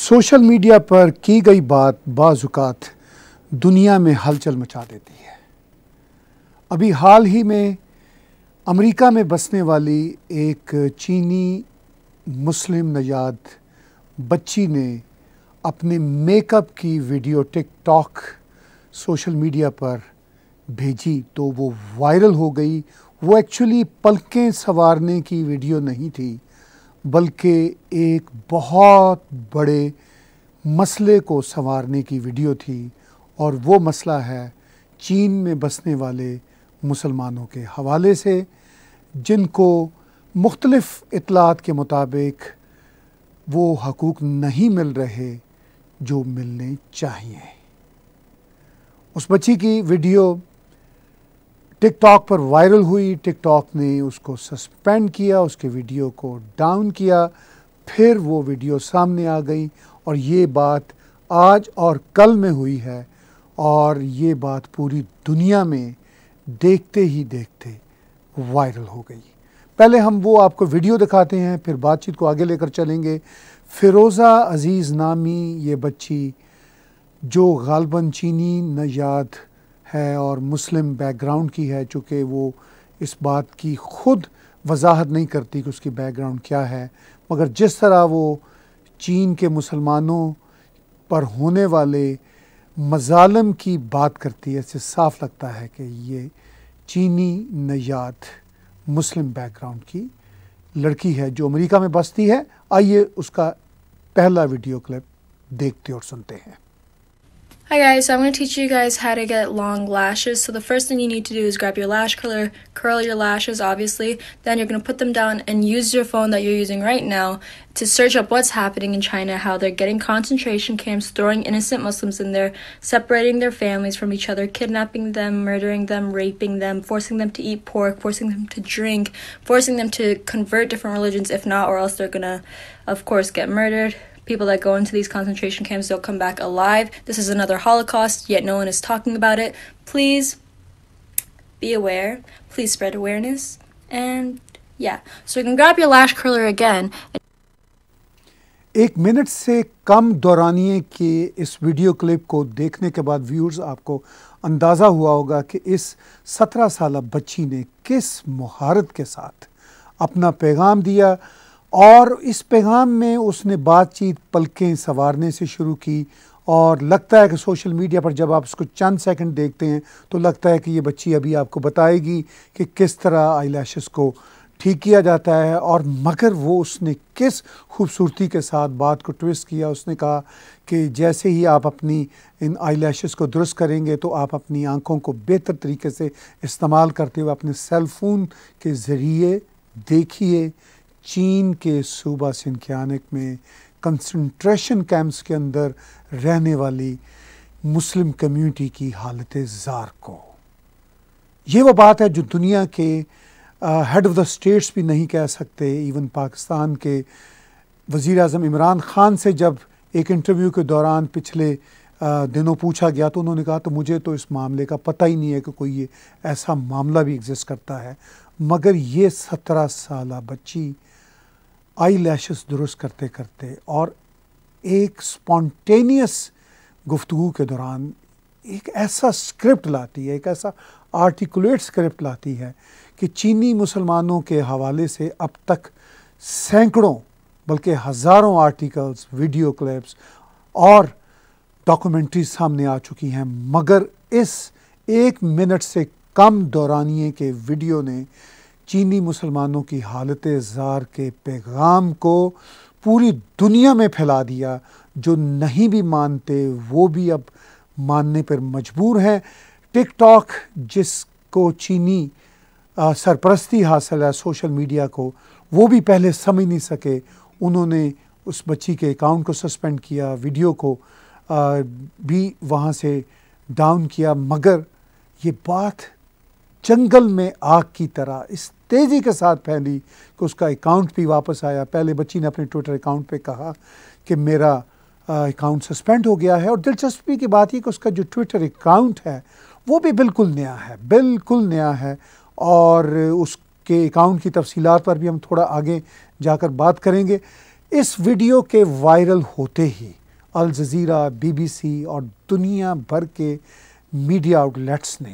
Social media पर की गई बात बाज़-औक़ात दुनिया में हलचल मचा देती है। अभी हाल ही में अमेरिका में बसने वाली एक चीनी मुस्लिम नजाद बच्ची ने अपने मेकअप की वीडियो टिकटॉक सोशल मीडिया पर भेजी तो वो वायरल हो गई। वो एक्चुअली पलकें संवारने की वीडियो नहीं थी, बल्कि एक बहुत बड़े मसले को संवारने की वीडियो थी, और वो मसला है चीन में बसने वाले मुसलमानों के हवाले से, जिनको मुख्तलिफ़ इत्तलात के मुताबिक वो हकूक़ नहीं मिल रहे जो मिलने चाहिए। उस बच्ची की वीडियो टिकटॉक पर वायरल हुई। टिकटॉक ने उसको सस्पेंड किया, उसके वीडियो को डाउन किया, फिर वो वीडियो सामने आ गई और ये बात आज और कल में हुई है, और ये बात पूरी दुनिया में देखते ही देखते वायरल हो गई। पहले हम वो आपको वीडियो दिखाते हैं, फिर बातचीत को आगे लेकर चलेंगे। फ़िरोज़ा अज़ीज़ नामी ये बच्ची, जो ग़ालिबन चीनी नजाद है और मुस्लिम बैकग्राउंड की है, चूँकि वो इस बात की ख़ुद वजाहत नहीं करती कि उसकी बैकग्राउंड क्या है, मगर जिस तरह वो चीन के मुसलमानों पर होने वाले मज़ालिम की बात करती है, इससे साफ लगता है कि ये चीनी नजाद मुस्लिम बैकग्राउंड की लड़की है जो अमेरिका में बसती है। आइए उसका पहला वीडियो क्लिप देखते और सुनते हैं। Hi guys, so I'm going to teach you guys how to get long lashes. So the first thing you need to do is grab your lash curler, curl your lashes obviously, then you're going to put them down and use your phone that you're using right now to search up what's happening in China, how they're getting concentration camps, throwing innocent Muslims in there, separating their families from each other, kidnapping them, murdering them, raping them, forcing them to eat pork, forcing them to drink, forcing them to convert different religions, if not, or else they're going to, of course, get murdered. People that go into these concentration camps don't come back alive. This is another Holocaust, yet no one is talking about it. Please be aware. Please spread awareness. And yeah, so you can grab your lash curler again. 1 minute से कम दौरानिए के इस video clip को देखने के बाद viewers आपको अंदाज़ा हुआ होगा कि इस 17 साला बच्ची ने किस महारत के साथ अपना पैगाम दिया, और इस पैगाम में उसने बातचीत पलकें संवारने से शुरू की। और लगता है कि सोशल मीडिया पर जब आप उसको चंद सेकंड देखते हैं तो लगता है कि ये बच्ची अभी आपको बताएगी कि किस तरह आईलैशेस को ठीक किया जाता है, और मगर वो उसने किस खूबसूरती के साथ बात को ट्विस्ट किया। उसने कहा कि जैसे ही आप अपनी इन आईलैशेस को दुरुस्त करेंगे तो आप अपनी आँखों को बेहतर तरीके से इस्तेमाल करते हुए अपने सेल फ़ोन के ज़रिए देखिए चीन के सूबा सिनजियांग में कंसंट्रेशन कैंप्स के अंदर रहने वाली मुस्लिम कम्युनिटी की हालत ज़ार को। ये वो बात है जो दुनिया के हेड ऑफ़ द स्टेट्स भी नहीं कह सकते। इवन पाकिस्तान के वज़ीर आज़म इमरान ख़ान से जब एक इंटरव्यू के दौरान पिछले दिनों पूछा गया तो उन्होंने कहा तो मुझे तो इस मामले का पता ही नहीं है कि कोई ये ऐसा मामला भी एग्जिस्ट करता है। मगर ये 17 साला बच्ची आई लैशेस दुरुस्त करते करते और एक स्पॉन्टेनियस गुफ्तगू के दौरान एक ऐसा स्क्रिप्ट लाती है, एक ऐसा आर्टिकुलेट स्क्रिप्ट लाती है कि चीनी मुसलमानों के हवाले से अब तक सैकड़ों बल्कि हज़ारों आर्टिकल्स, वीडियो क्लिप्स और डॉक्यूमेंट्री सामने आ चुकी हैं, मगर इस 1 मिनट से कम दौरानिए के वीडियो ने चीनी मुसलमानों की हालत ज़ार के पैगाम को पूरी दुनिया में फैला दिया। जो नहीं भी मानते वो भी अब मानने पर मजबूर हैं। टिकटॉक जिसको चीनी सरपरस्ती हासिल है सोशल मीडिया को, वो भी पहले समझ नहीं सके। उन्होंने उस बच्ची के अकाउंट को सस्पेंड किया, वीडियो को भी वहाँ से डाउन किया, मगर ये बात जंगल में आग की तरह इस तेज़ी के साथ फैली कि उसका अकाउंट भी वापस आया। पहले बच्ची ने अपने ट्विटर अकाउंट पे कहा कि मेरा अकाउंट सस्पेंड हो गया है, और दिलचस्पी की बात ये कि उसका जो ट्विटर अकाउंट है वो भी बिल्कुल नया है, बिल्कुल नया है। और उसके अकाउंट की तफसीलात पर भी हम थोड़ा आगे जाकर बात करेंगे। इस वीडियो के वायरल होते ही अल जज़ीरा, BBC और दुनिया भर के मीडिया आउटलेट्स ने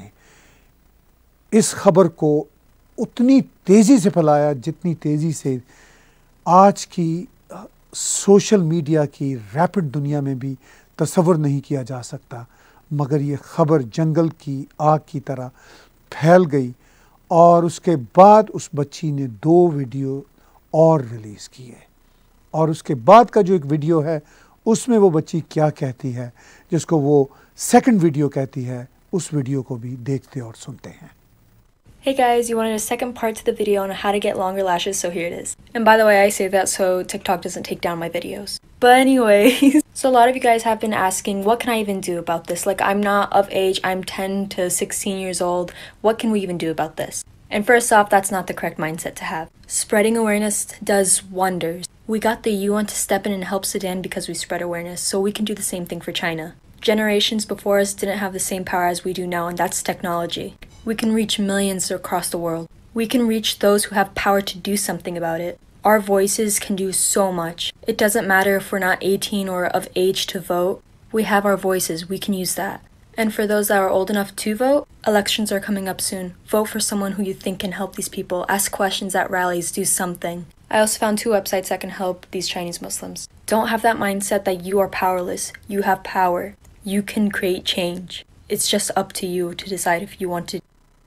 इस खबर को उतनी तेज़ी से फैलाया जितनी तेज़ी से आज की सोशल मीडिया की रैपिड दुनिया में भी तसव्वुर नहीं किया जा सकता। मगर ये ख़बर जंगल की आग की तरह फैल गई और उसके बाद उस बच्ची ने 2 वीडियो और रिलीज़ किए और उसके बाद का जो एक वीडियो है उसमें वो बच्ची क्या कहती है, जिसको वो सेकंड वीडियो कहती है, उस वीडियो को भी देखते और सुनते हैं। Hey guys, you wanted a second part to the video on how to get longer lashes, so here it is. And by the way, I say that so TikTok doesn't take down my videos. But anyways, so a lot of you guys have been asking, what can I even do about this? Like, I'm not of age, I'm 10 to 16 years old. What can we even do about this? And first off, that's not the correct mindset to have. Spreading awareness does wonders. We got the UN to step in and help Sudan because we spread awareness, so we can do the same thing for China. Generations before us didn't have the same power as we do now, and that's technology. We can reach millions across the world. We can reach those who have power to do something about it. Our voices can do so much. It doesn't matter if we're not 18 or of age to vote. We have our voices, we can use that. And for those that are old enough to vote, elections are coming up soon. Vote for someone who you think can help these people. Ask questions at rallies, do something. I also found 2 websites that can help these Chinese Muslims. Don't have that mindset that you are powerless. You have power. You can create change. It's just up to you to decide if you want to.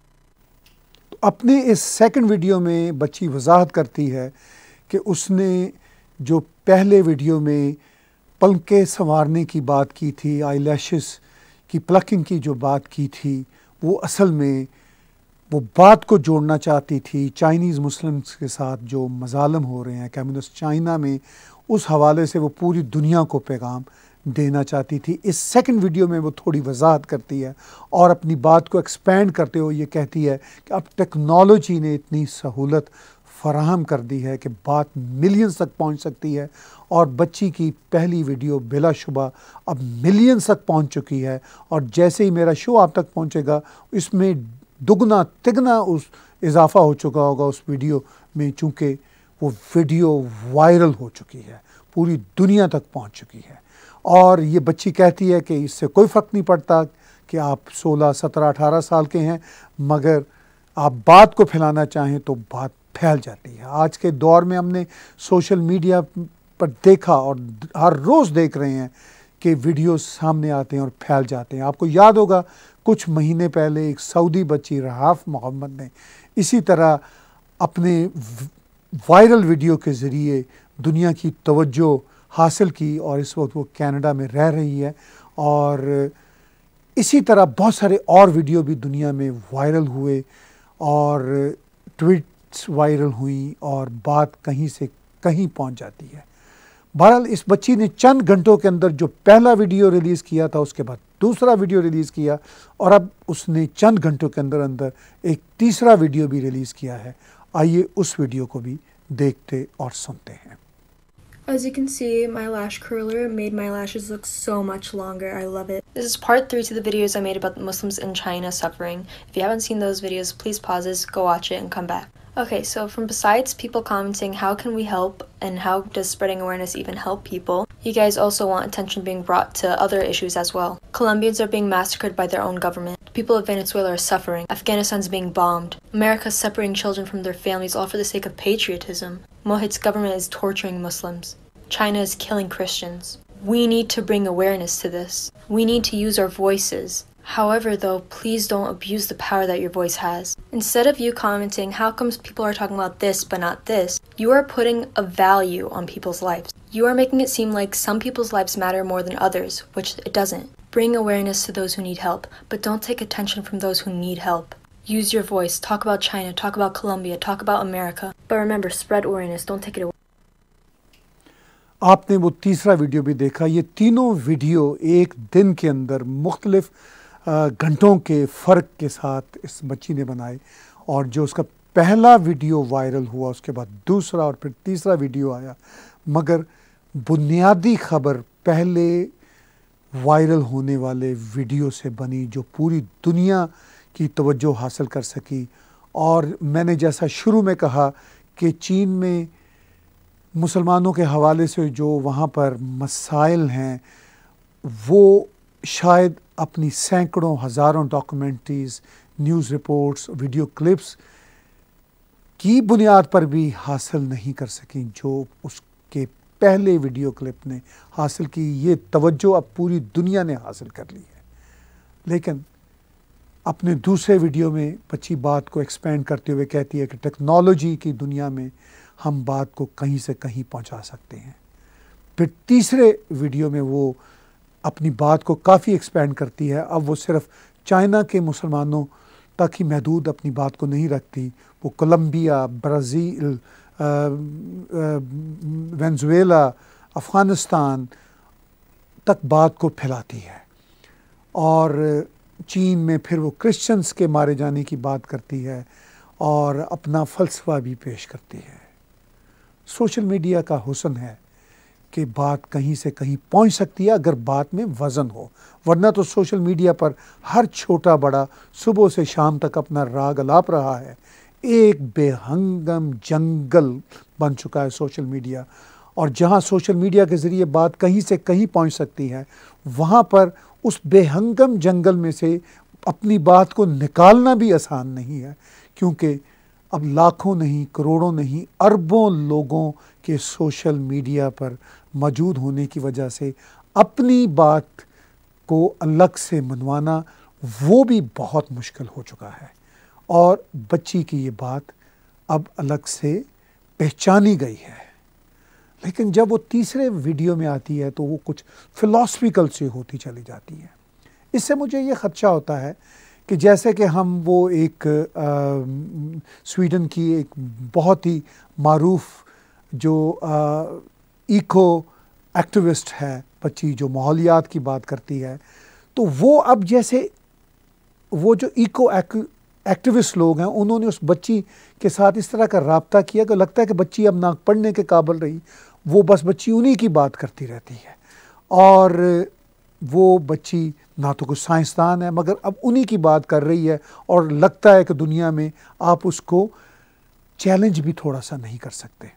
अपने इस second video में बच्ची वजाहत करती है कि उसने जो पहले वीडियो में पलकें संवारने की बात की थी, आईलैशेस की प्लकिंग की जो बात की थी, वो असल में वो बात को जोड़ना चाहती थी चाइनीज़ मुस्लिम्स के साथ जो मजालम हो रहे हैं कम्युनिस्ट चाइना में। उस हवाले से वो पूरी दुनिया को पैगाम देना चाहती थी। इस सेकंड वीडियो में वो थोड़ी वजाहत करती है और अपनी बात को एक्सपेंड करते हुए ये कहती है कि अब टेक्नोलॉजी ने इतनी सहूलत फराहम कर दी है कि बात मिलियंस तक पहुंच सकती है और बच्ची की पहली वीडियो बिलाशुबा अब मिलियंस तक पहुंच चुकी है और जैसे ही मेरा शो आप तक पहुंचेगा इसमें दुगना तिगना उस इजाफा हो चुका होगा उस वीडियो में, चूँकि वो वीडियो वायरल हो चुकी है, पूरी दुनिया तक पहुँच चुकी है। और ये बच्ची कहती है कि इससे कोई फ़र्क नहीं पड़ता कि आप 16, 17, 18 साल के हैं, मगर आप बात को फैलाना चाहें तो बात फैल जाती है। आज के दौर में हमने सोशल मीडिया पर देखा और हर रोज़ देख रहे हैं कि वीडियोस सामने आते हैं और फैल जाते हैं। आपको याद होगा कुछ महीने पहले एक सऊदी बच्ची रहाफ मोहम्मद ने इसी तरह अपने वायरल वीडियो के ज़रिए दुनिया की तवज्जो हासिल की और इस वक्त वो कनाडा में रह रही है। और इसी तरह बहुत सारे और वीडियो भी दुनिया में वायरल हुए और ट्वीट्स वायरल हुई और बात कहीं से कहीं पहुंच जाती है। बहरहाल इस बच्ची ने चंद घंटों के अंदर जो पहला वीडियो रिलीज़ किया था उसके बाद दूसरा वीडियो रिलीज़ किया और अब उसने चंद घंटों के अंदर अंदर एक तीसरा वीडियो भी रिलीज़ किया है। आइए उस वीडियो को भी देखते और सुनते हैं। As you can see, my lash curler made my lashes look so much longer. I love it. This is part 3 to the videos I made about the Muslims in China suffering. If you haven't seen those videos, please pause this, go watch it, and come back. Okay, so from besides people commenting how can we help and how does spreading awareness even help people, you guys also want attention being brought to other issues as well. Colombians are being massacred by their own government. The people of Venezuela are suffering. Afghanistan's being bombed. America's separating children from their families all for the sake of patriotism. Mohit's government is torturing Muslims. China is killing Christians. We need to bring awareness to this. We need to use our voices. However, though, please don't abuse the power that your voice has. Instead of you commenting, how comes people are talking about this but not this, you are putting a value on people's lives. You are making it seem like some people's lives matter more than others, which it doesn't. Bring awareness to those who need help, but don't take attention from those who need help. Use your voice. Talk about China, talk about Colombia, talk about America. But remember, spread awareness, don't take it away. आपने वो तीसरा video भी देखा। ये तीनों video एक दिन के अंदर मुख्तलिफ घंटों के फ़र्क के साथ इस बच्ची ने बनाए और जो उसका पहला वीडियो वायरल हुआ उसके बाद दूसरा और फिर तीसरा वीडियो आया, मगर बुनियादी ख़बर पहले वायरल होने वाले वीडियो से बनी जो पूरी दुनिया की तवज्जो हासिल कर सकी। और मैंने जैसा शुरू में कहा कि चीन में मुसलमानों के हवाले से जो वहाँ पर मसाइल हैं वो शायद अपनी सैकड़ों हज़ारों documentaries, news reports, video clips की बुनियाद पर भी हासिल नहीं कर सकी जो उसके पहले वीडियो क्लिप ने हासिल की। ये तवज्जो अब पूरी दुनिया ने हासिल कर ली है। लेकिन अपने दूसरे वीडियो में बच्ची बात को एक्सपेंड करते हुए कहती है कि टेक्नोलॉजी की दुनिया में हम बात को कहीं से कहीं पहुंचा सकते हैं। फिर तीसरे वीडियो में वो अपनी बात को काफ़ी एक्सपेंड करती है। अब वो सिर्फ चाइना के मुसलमानों तक ही महदूद अपनी बात को नहीं रखती, वो कोलंबिया, ब्राज़ील, वेनेज़ुएला, अफ़गानिस्तान तक बात को फैलाती है। और चीन में फिर वो क्रिश्चियंस के मारे जाने की बात करती है और अपना फ़लसफ़ा भी पेश करती है। सोशल मीडिया का हुस्न है कि बात कहीं से कहीं पहुंच सकती है अगर बात में वज़न हो, वरना तो सोशल मीडिया पर हर छोटा बड़ा सुबह से शाम तक अपना राग अलाप रहा है। एक बेहंगम जंगल बन चुका है सोशल मीडिया, और जहां सोशल मीडिया के ज़रिए बात कहीं से कहीं पहुंच सकती है, वहां पर उस बेहंगम जंगल में से अपनी बात को निकालना भी आसान नहीं है, क्योंकि अब लाखों नहीं, करोड़ों नहीं, अरबों लोगों के सोशल मीडिया पर मौजूद होने की वजह से अपनी बात को अलग से मनवाना वो भी बहुत मुश्किल हो चुका है। और बच्ची की ये बात अब अलग से पहचानी गई है। लेकिन जब वो तीसरे वीडियो में आती है तो वो कुछ फिलॉसफिकल से होती चली जाती है। इससे मुझे ये ख़दशा होता है कि जैसे कि हम वो एक स्वीडन की एक बहुत ही मारूफ जो इको एक्टिविस्ट है बच्ची, जो माहौलियात की बात करती है, तो वो अब जैसे वो जो इको एक्टिविस्ट लोग हैं उन्होंने उस बच्ची के साथ इस तरह का राब्ता किया कि लगता है कि बच्ची अब ना पढ़ने के काबिल रही, वो बस बच्ची उन्हीं की बात करती रहती है। और वो बच्ची ना तो कुछ साइंसदान है मगर अब उन्हीं की बात कर रही है, और लगता है कि दुनिया में आप उसको चैलेंज भी थोड़ा सा नहीं कर सकते।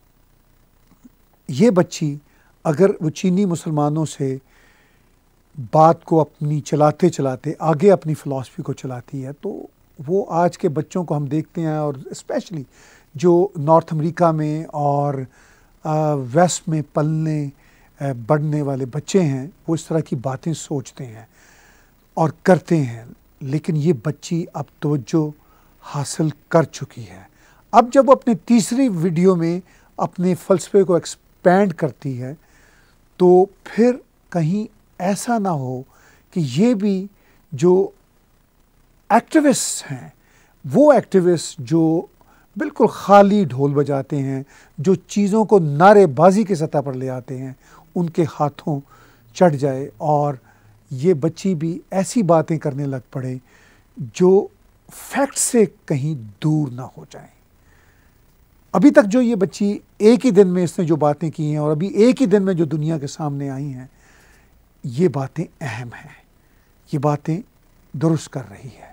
ये बच्ची अगर वो चीनी मुसलमानों से बात को अपनी चलाते चलाते आगे अपनी फ़िलासफ़ी को चलाती है, तो वो आज के बच्चों को हम देखते हैं, और स्पेशली जो नॉर्थ अमेरिका में और वेस्ट में पलने बढ़ने वाले बच्चे हैं, वो इस तरह की बातें सोचते हैं और करते हैं। लेकिन ये बच्ची अब तवज्जो हासिल कर चुकी है। अब जब वो अपने तीसरी वीडियो में अपने फ़लसफ़े को एक्सपैंड करती है, तो फिर कहीं ऐसा ना हो कि ये भी जो एक्टिविस्ट हैं, वो एक्टिविस्ट जो बिल्कुल खाली ढोल बजाते हैं, जो चीज़ों को नारेबाजी की सतह पर ले आते हैं, उनके हाथों चढ़ जाए और ये बच्ची भी ऐसी बातें करने लग पड़े जो फैक्ट से कहीं दूर ना हो जाए। अभी तक जो ये बच्ची एक ही दिन में इसने जो बातें की हैं और अभी एक ही दिन में जो दुनिया के सामने आई हैं, ये बातें अहम हैं, ये बातें दुरुस्त कर रही है।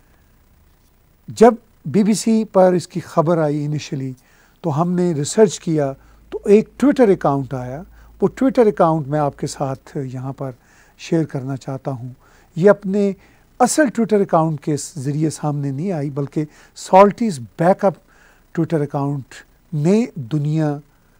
जब BBC पर इसकी खबर आई इनिशियली, तो हमने रिसर्च किया तो एक ट्विटर अकाउंट आया। वो ट्विटर अकाउंट मैं आपके साथ यहाँ पर शेयर करना चाहता हूँ। ये अपने असल ट्विटर अकाउंट के ज़रिए सामने नहीं आई, बल्कि सॉल्टीज़ बैकअप ट्विटर अकाउंट ने दुनिया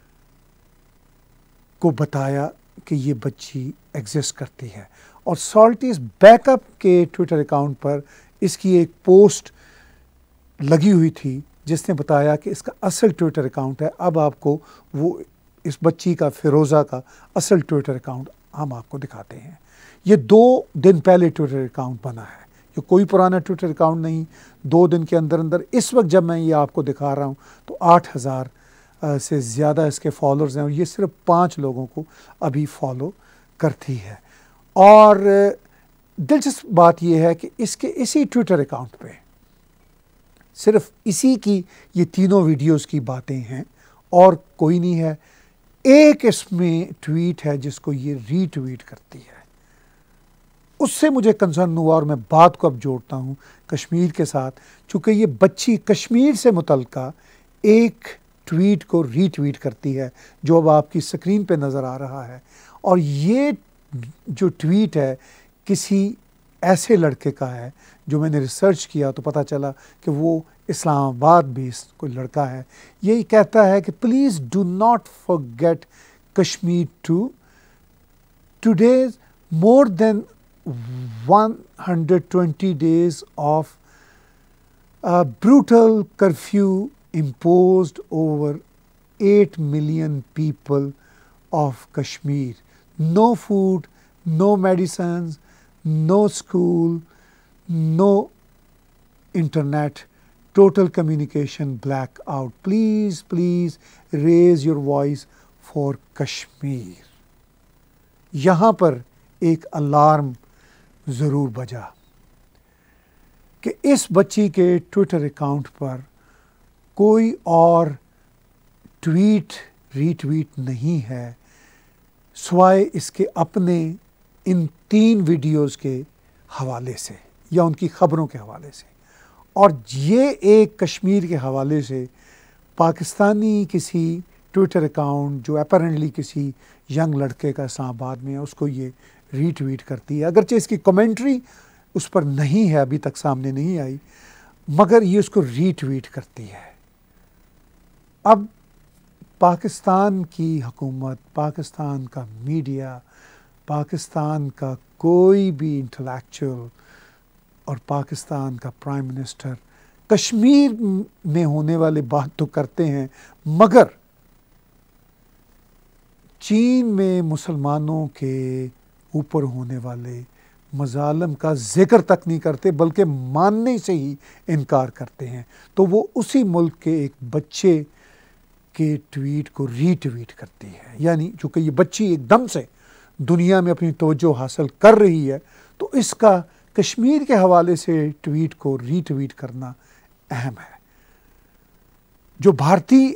को बताया कि ये बच्ची एग्जिस्ट करती है। और सॉल्टीज़ बैकअप के ट्विटर अकाउंट पर इसकी एक पोस्ट लगी हुई थी जिसने बताया कि इसका असल ट्विटर अकाउंट है। अब आपको वो इस बच्ची का, फ़िरोज़ा का असल ट्विटर अकाउंट हम आपको दिखाते हैं। ये 2 दिन पहले ट्विटर अकाउंट बना है, ये कोई पुराना ट्विटर अकाउंट नहीं। 2 दिन के अंदर अंदर इस वक्त जब मैं ये आपको दिखा रहा हूँ तो 8000 से ज़्यादा इसके फॉलोअर्स हैं, और ये सिर्फ 5 लोगों को अभी फॉलो करती है। और दिलचस्प बात यह है कि इसके इसी ट्विटर अकाउंट पे सिर्फ इसी की ये तीनों वीडियोस की बातें हैं और कोई नहीं है। एक इसमें ट्वीट है जिसको ये रीट्वीट करती है। उससे मुझे कंसर्न हुआ और मैं बात को अब जोड़ता हूँ कश्मीर के साथ, चूँकि ये बच्ची कश्मीर से मुतल्लिका एक ट्वीट को रीट्वीट करती है, जो अब आपकी स्क्रीन पे नज़र आ रहा है। और ये जो ट्वीट है किसी ऐसे लड़के का है जो मैंने रिसर्च किया तो पता चला कि वो इस्लामाबाद बेस्ड कोई लड़का है। यही कहता है कि please do not forget Kashmir today's more than 120 days of a brutal curfew imposed over 8 million people of Kashmir. No food, no medicines, no school, no internet, total communication blackout. Please, please raise your voice for Kashmir. यहाँ पर एक alarm ज़रूर बजा कि इस बच्ची के Twitter account पर कोई और ट्वीट रीट्वीट नहीं है सिवाय इसके अपने इन 3 वीडियोस के हवाले से या उनकी ख़बरों के हवाले से। और ये एक कश्मीर के हवाले से पाकिस्तानी किसी ट्विटर अकाउंट जो अपैरेंटली किसी यंग लड़के का इस्लामाबाद में है उसको ये रीट्वीट करती है। अगरचे इसकी कमेंट्री उस पर नहीं है, अभी तक सामने नहीं आई, मगर ये उसको रीट्वीट करती है। अब पाकिस्तान की हुकूमत, पाकिस्तान का मीडिया, पाकिस्तान का कोई भी इंटेलेक्चुअल और पाकिस्तान का प्राइम मिनिस्टर कश्मीर में होने वाली बात तो करते हैं, मगर चीन में मुसलमानों के ऊपर होने वाले मज़ालम का ज़िक्र तक नहीं करते, बल्कि मानने से ही इनकार करते हैं। तो वो उसी मुल्क के एक बच्चे के ट्वीट को रीट्वीट करती है। यानी चूँकि ये बच्ची एकदम से दुनिया में अपनी तवज्जो हासिल कर रही है, तो इसका कश्मीर के हवाले से ट्वीट को रीट्वीट करना अहम है। जो भारतीय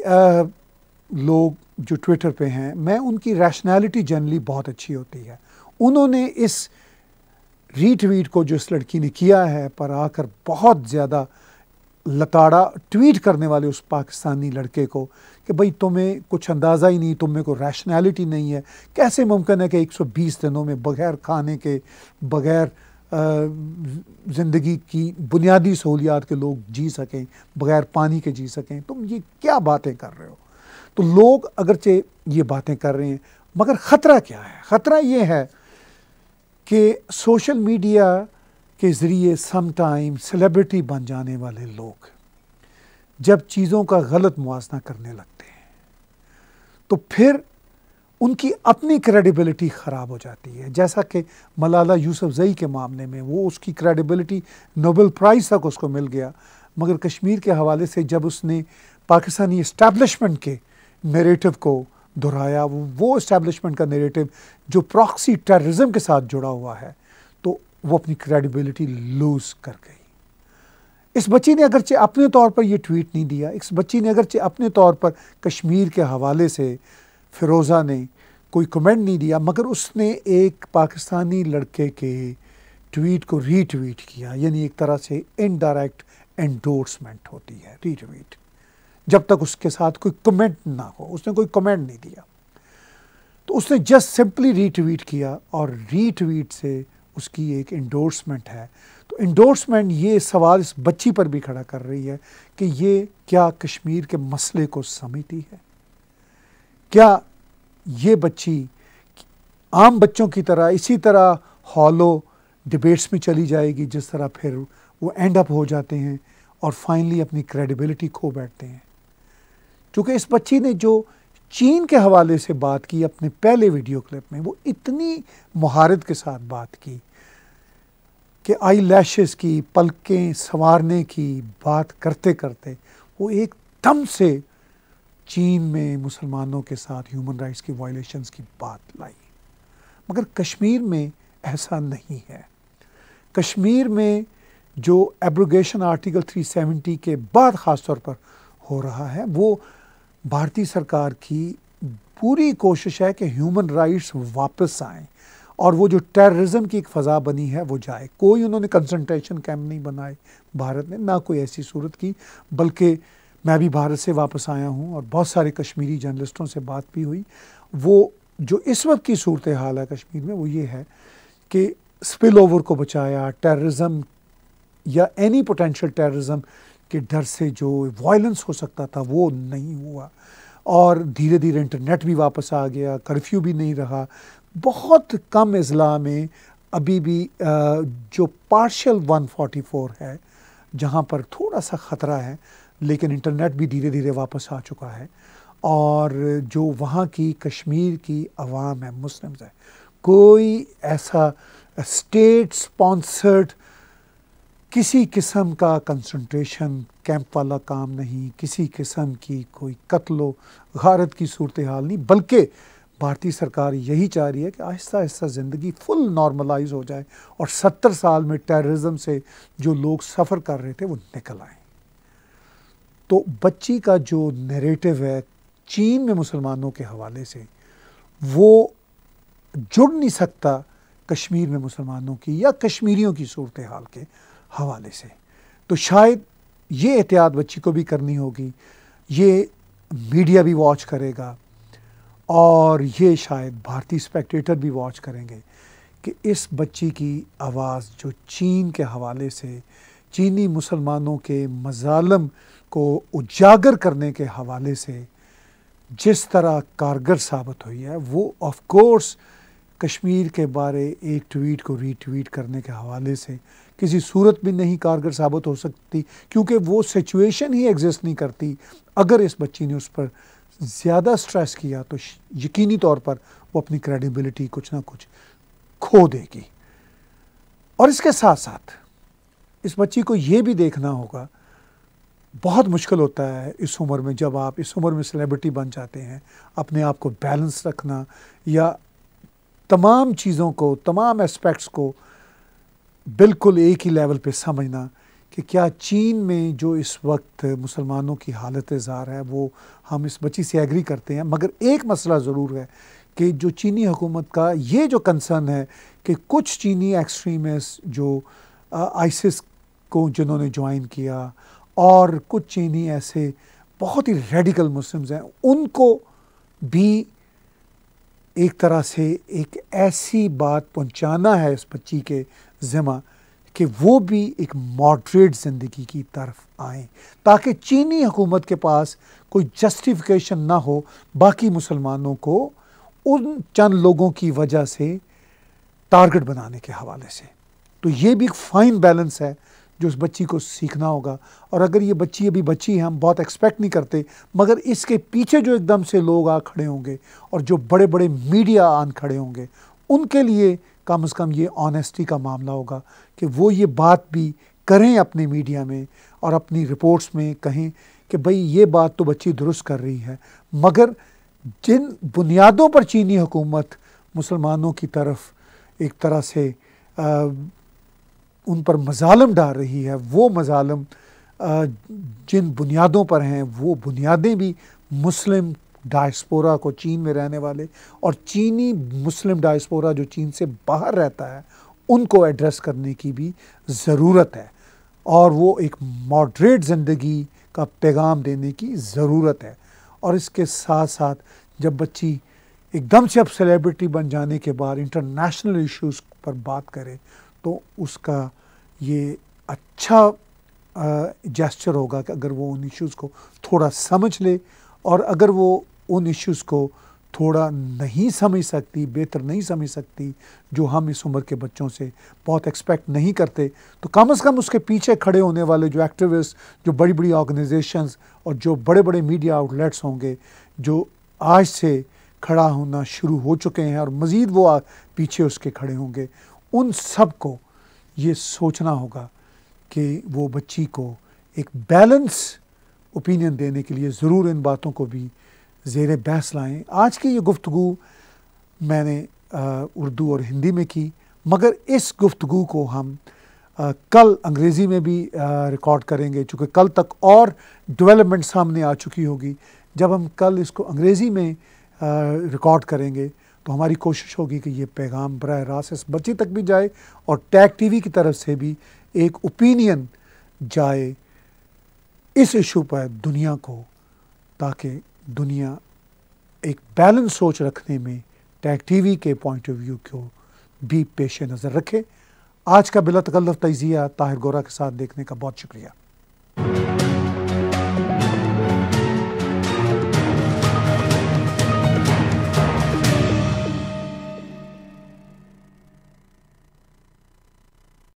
लोग जो ट्विटर पे हैं, मैं उनकी रैशनैलिटी जनरली बहुत अच्छी होती है। उन्होंने इस रीट्वीट को जो इस लड़की ने किया है पर आकर बहुत ज़्यादा लताड़ा ट्वीट करने वाले उस पाकिस्तानी लड़के को कि भाई तुम्हें कुछ अंदाज़ा ही नहीं, तुम्हें कोई रैशनैलिटी नहीं है, कैसे मुमकिन है कि 120 दिनों में बग़ैर खाने के, बग़ैर ज़िंदगी की बुनियादी सहूलियात के लोग जी सकें, बग़ैर पानी के जी सकें, तुम ये क्या बातें कर रहे हो। तो लोग अगरचे ये बातें कर रहे हैं, मगर ख़तरा क्या है? ख़तरा ये है कि सोशल मीडिया के ज़रिए समटाइम सेलिब्रिटी बन जाने वाले लोग जब चीज़ों का गलत मुआजना करने लगते हैं तो फिर उनकी अपनी क्रेडिबिलिटी ख़राब हो जाती है। जैसा कि मलाला यूसुफ़ज़ई के मामले में, वो उसकी क्रेडिबिलिटी नोबेल प्राइज़ तक उसको मिल गया, मगर कश्मीर के हवाले से जब उसने पाकिस्तानी इस्टेब्लिशमेंट के नैरेटिव को दोहराया, वो इस्टेब्लिशमेंट का नैरेटिव जो प्रॉक्सी टेररिज्म के साथ जुड़ा हुआ है, तो वो अपनी क्रेडिबिलिटी लूज़ कर गई। इस बच्ची ने अगरचे अपने तौर पर ये ट्वीट नहीं दिया, इस बच्ची ने अगरचे अपने तौर पर कश्मीर के हवाले से फ़िरोज़ा ने कोई कमेंट नहीं दिया, मगर उसने एक पाकिस्तानी लड़के के ट्वीट को रीट्वीट किया। यानी एक तरह से इनडायरेक्ट एंडोर्समेंट होती है रीट्वीट, जब तक उसके साथ कोई कमेंट ना हो। उसने कोई कमेंट नहीं दिया, तो उसने जस्ट सिंपली रीट्वीट किया और रीट्वीट से उसकी एक एंडोर्समेंट है। तो एंडोर्समेंट ये सवाल इस बच्ची पर भी खड़ा कर रही है कि ये क्या कश्मीर के मसले को समझती है? क्या ये बच्ची आम बच्चों की तरह इसी तरह हॉलो डिबेट्स में चली जाएगी जिस तरह फिर वो एंड अप हो जाते हैं और फाइनली अपनी क्रेडिबिलिटी खो बैठते हैं? क्योंकि इस बच्ची ने जो चीन के हवाले से बात की अपने पहले वीडियो क्लिप में, वो इतनी मुहारत के साथ बात की कि आई लैशेस की, पलकें संवारने की बात करते करते वो एकदम से चीन में मुसलमानों के साथ ह्यूमन राइट्स की वायलेशंस की बात लाई। मगर कश्मीर में ऐसा नहीं है। कश्मीर में जो एब्रोगेशन आर्टिकल 370 के बाद ख़ास तौर पर हो रहा है, वो भारतीय सरकार की पूरी कोशिश है कि ह्यूमन राइट्स वापस आएँ और वो जो टेररिज्म की एक फ़ज़ा बनी है वो जाए। कोई उन्होंने कंसंट्रेशन कैंप नहीं बनाए भारत ने, ना कोई ऐसी सूरत की, बल्कि मैं भी भारत से वापस आया हूँ और बहुत सारे कश्मीरी जर्नलिस्टों से बात भी हुई। वो जो इस वक्त की सूरत हाल है कश्मीर में वो ये है कि स्पिल ओवर को बचाया, टेररिज्म या एनी पोटेंशियल टेररिज्म के डर से जो वायलेंस हो सकता था वो नहीं हुआ, और धीरे धीरे इंटरनेट भी वापस आ गया, कर्फ्यू भी नहीं रहा। बहुत कम अजला में अभी भी जो पार्शियल 144 है जहाँ पर थोड़ा सा ख़तरा है, लेकिन इंटरनेट भी धीरे धीरे वापस आ चुका है। और जो वहाँ की कश्मीर की आवाम है, मुस्लिम्स है, कोई ऐसा स्टेट स्पॉन्सर्ड किसी किस्म का कंसंट्रेशन कैंप वाला काम नहीं, किसी किस्म की कोई कत्लो गारत की सूरत हाल नहीं, बल्कि भारतीय सरकार यही चाह रही है कि आहिस्ता आहिस्ता ज़िंदगी फुल नॉर्मलाइज हो जाए और 70 साल में टेररिज्म से जो लोग सफ़र कर रहे थे वो निकल आए। तो बच्ची का जो नैरेटिव है चीन में मुसलमानों के हवाले से, वो जुड़ नहीं सकता कश्मीर में मुसलमानों की या कश्मीरियों की सूरत हाल के हवाले से। तो शायद ये एहतियात बच्ची को भी करनी होगी, ये मीडिया भी वॉच करेगा और ये शायद भारतीय स्पेक्टेटर भी वॉच करेंगे कि इस बच्ची की आवाज़ जो चीन के हवाले से, चीनी मुसलमानों के मज़ालम को उजागर करने के हवाले से जिस तरह कारगर साबित हुई है, वो ऑफ कोर्स कश्मीर के बारे एक ट्वीट को रीट्वीट करने के हवाले से किसी सूरत में नहीं कारगर साबित हो सकती, क्योंकि वो सिचुएशन ही एग्जिस्ट नहीं करती। अगर इस बच्ची ने उस पर ज़्यादा स्ट्रेस किया तो यकीनी तौर पर वो अपनी क्रेडिबिलिटी कुछ ना कुछ खो देगी। और इसके साथ साथ इस बच्ची को ये भी देखना होगा, बहुत मुश्किल होता है इस उम्र में, जब आप इस उम्र में सेलिब्रिटी बन जाते हैं, अपने आप को बैलेंस रखना या तमाम चीज़ों को, तमाम एस्पेक्ट्स को बिल्कुल एक ही लेवल पे समझना कि क्या चीन में जो इस वक्त मुसलमानों की हालत ज़ार है वो हम इस बच्ची से एग्री करते हैं। मगर एक मसला ज़रूर है कि जो चीनी हुकूमत का ये जो कंसर्न है कि कुछ चीनी एक्सट्रीमिस्ट जो आईसिस को जिन्होंने ज्वाइन किया और कुछ चीनी ऐसे बहुत ही रेडिकल मुस्लिम्स हैं, उनको भी एक तरह से एक ऐसी बात पहुंचाना है इस बच्ची के ज़िम्मा कि वो भी एक मॉडरेट ज़िंदगी की तरफ आएँ, ताकि चीनी हुकूमत के पास कोई जस्टिफिकेशन ना हो बाकी मुसलमानों को उन चंद लोगों की वजह से टारगेट बनाने के हवाले से। तो ये भी एक फ़ाइन बैलेंस है जो उस बच्ची को सीखना होगा। और अगर ये बच्ची अभी बच्ची है, हम बहुत एक्सपेक्ट नहीं करते, मगर इसके पीछे जो एकदम से लोग आ खड़े होंगे और जो बड़े बड़े मीडिया आन खड़े होंगे, उनके लिए कम से कम ये ऑनेस्टी का मामला होगा कि वो ये बात भी करें अपने मीडिया में और अपनी रिपोर्ट्स में कहें कि भाई ये बात तो बच्ची दुरुस्त कर रही है, मगर जिन बुनियादों पर चीनी हुकूमत मुसलमानों की तरफ एक तरह से उन पर मज़ालम डाल रही है, वो मज़ालम जिन बुनियादों पर हैं, वो बुनियादें भी मुस्लिम डायस्पोरा को, चीन में रहने वाले और चीनी मुस्लिम डायस्पोरा जो चीन से बाहर रहता है, उनको एड्रेस करने की भी ज़रूरत है। और वो एक मॉडरेट ज़िंदगी का पैगाम देने की ज़रूरत है। और इसके साथ साथ जब बच्ची एकदम से अब सेलिब्रिटी बन जाने के बाद इंटरनेशनल इश्यूज़ पर बात करे, तो उसका ये अच्छा जेस्चर होगा कि अगर वो उन इश्यूज़ को थोड़ा समझ ले, और अगर वो उन इश्यूज़ को थोड़ा नहीं समझ सकती, बेहतर नहीं समझ सकती, जो हम इस उम्र के बच्चों से बहुत एक्सपेक्ट नहीं करते, तो कम से कम उसके पीछे खड़े होने वाले जो एक्टिविस्ट, जो बड़ी बड़ी ऑर्गेनाइजेशंस और जो बड़े बड़े मीडिया आउटलेट्स होंगे, जो आज से खड़ा होना शुरू हो चुके हैं और मज़ीद वो पीछे उसके खड़े होंगे, उन सब को ये सोचना होगा कि वो बच्ची को एक बैलेंस ओपिनियन देने के लिए ज़रूर इन बातों को भी ज़ेरे बहस लाएँ। आज की ये गुफ्तगू मैंने उर्दू और हिंदी में की, मगर इस गुफ्तगू को हम कल अंग्रेज़ी में भी रिकॉर्ड करेंगे, चूँकि कल तक और डेवलपमेंट सामने आ चुकी होगी। जब हम कल इसको अंग्रेज़ी में रिकॉर्ड करेंगे तो हमारी कोशिश होगी कि ये पैगाम बराह रास्त इस बच्ची तक भी जाए और टैग टीवी की तरफ से भी एक ओपिनियन जाए इस इशू पर दुनिया को, ताकि दुनिया एक बैलेंस सोच रखने में टैग टीवी के पॉइंट ऑफ व्यू को भी पेश नज़र रखे। आज का बिला तकल्लुफ़ तजिया ताहिर गोरा के साथ देखने का बहुत शुक्रिया।